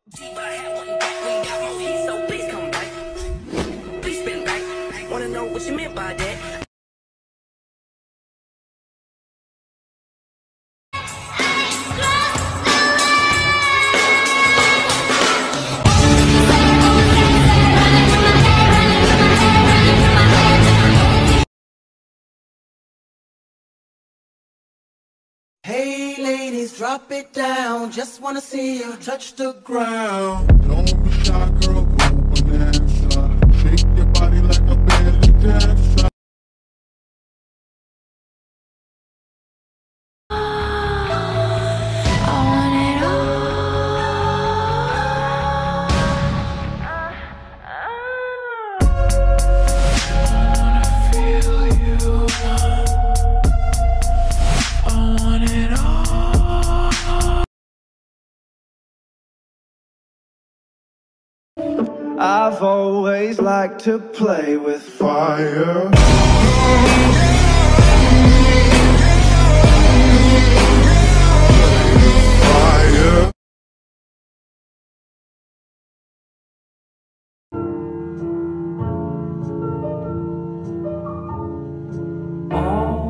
But I had one back, we got more heat, so please come back. Please spin back. Wanna know what you meant by that? Hey ladies, drop it down. Just wanna see you touch the ground. Don't be shy, girl, go bonanza. Shake your body like a belly dancer. I've always liked to play with fire. Fire. All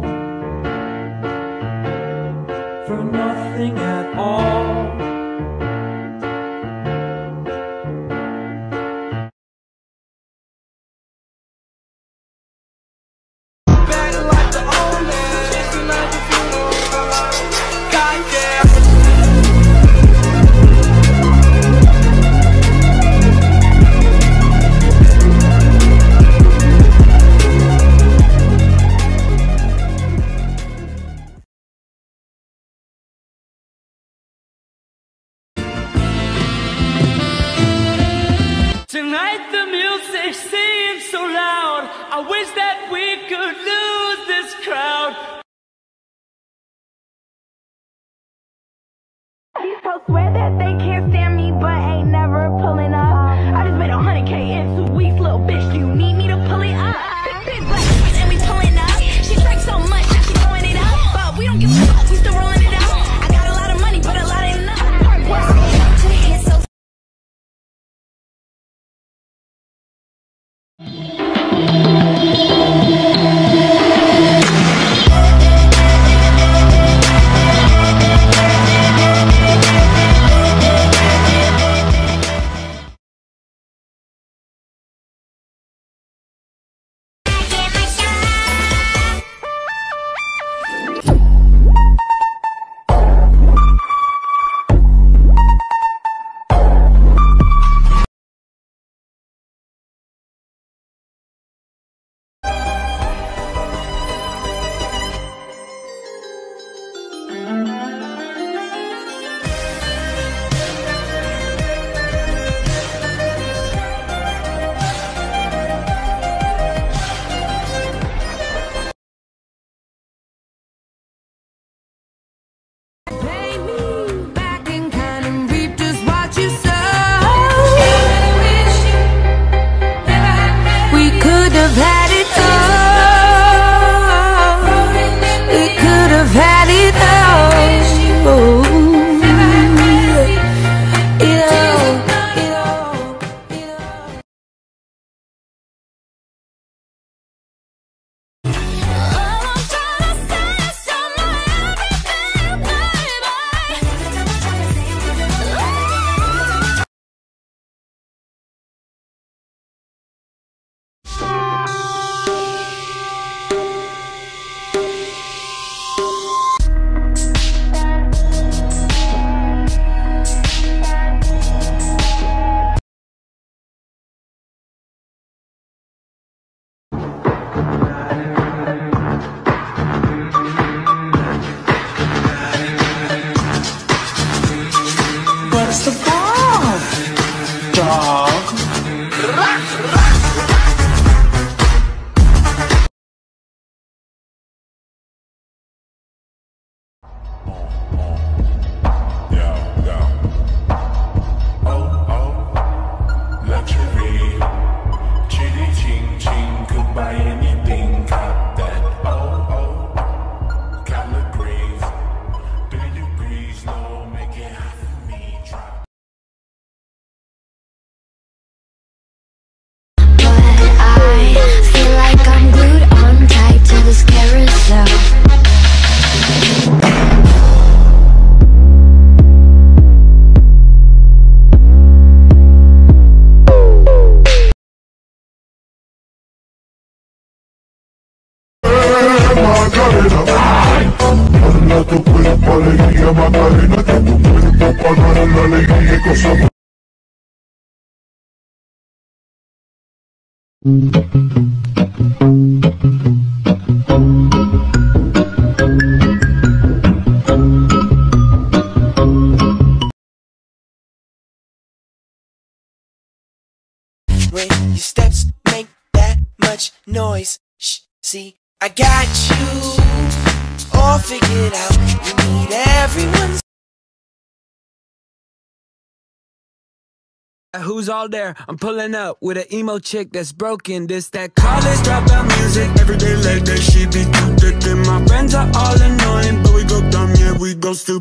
for nothing at all. Tonight the music seems so loud. I wish that we could lose this crowd. These folks swear that they can't stand me, but ain't never pulling up. I just made 100K in 2 weeks, little bitch. Do you need me to pull it up? Big black bitch and we pulling up. She drank so much, now she throwing it up. But we don't give a fuck, we still rolling it up. I got a lot of money, but a lot ain't enough. To hit so What's the bomb, dog? When your steps make that much noise, shh, see, I got you all figured out. You need everyone's. Who's all there? I'm pulling up with an emo chick that's broken. This that college dropout music. Everyday late day, she be too thick. And my friends are all annoying, but we go dumb, yeah, we go stupid.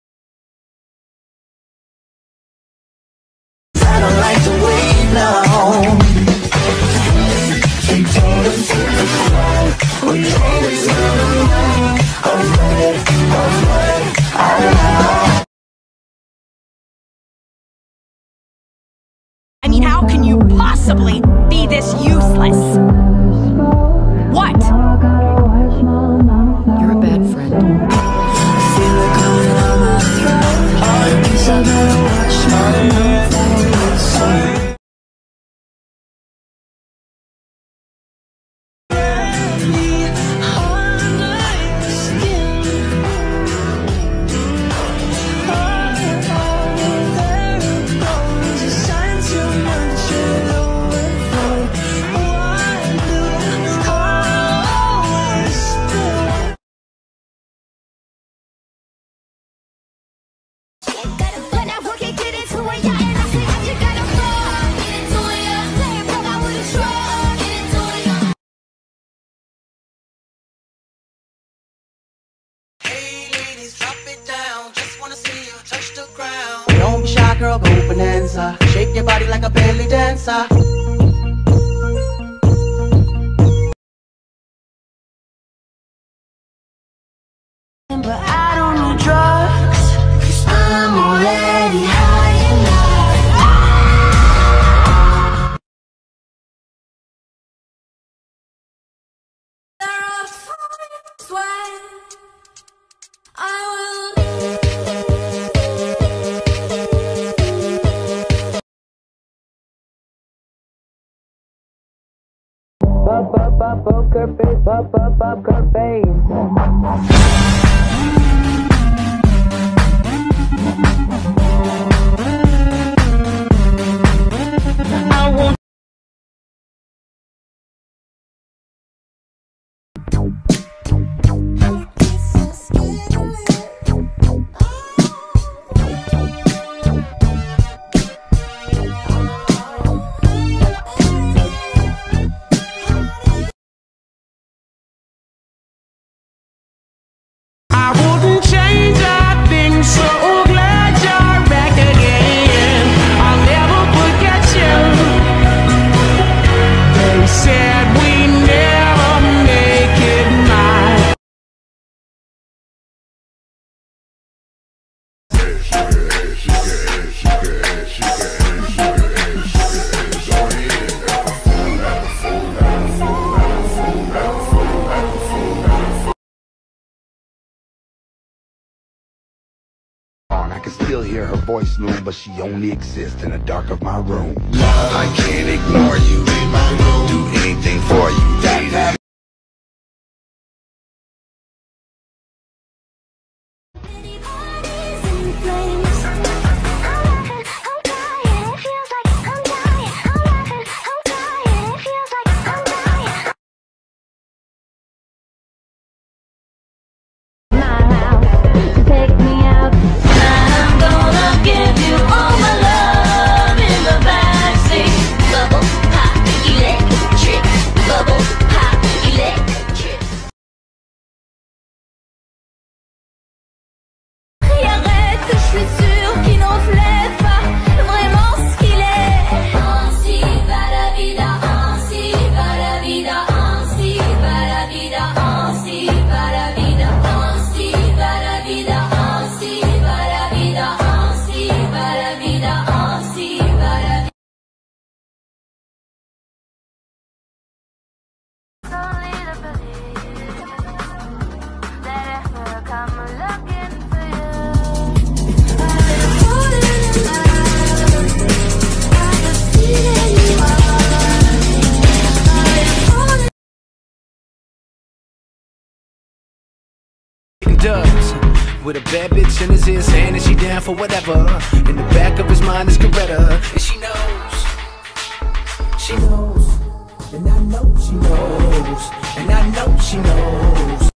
I don't like to wait long. I mean, how can you possibly be this useless? What? You're a bad friend. Don't be shy, girl, go bonanza. Shake your body like a belly dancer. But I don't need drugs, 'cause I'm already high enough. There are times when I will. Poker face, poker face. I can still hear her voice loom, but she only exists in the dark of my room. I can't ignore you, do anything for you, baby. Bubble, with a bad bitch in his ear saying that she down for whatever. In the back of his mind is Coretta, and she knows, and I know she knows, and I know she knows.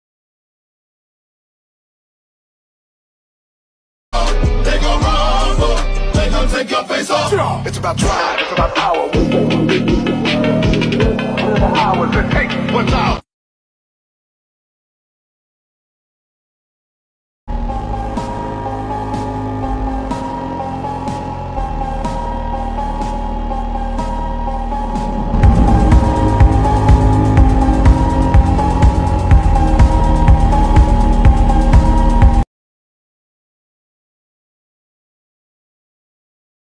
They gon' rumble, they gon' take your face off. It's about drive, it's about power. Hours it takes, what's out?